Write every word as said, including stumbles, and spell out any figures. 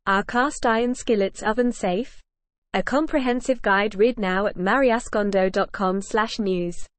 Are cast iron skillets oven safe? A comprehensive guide. Read now at mariascondo dot com slash news.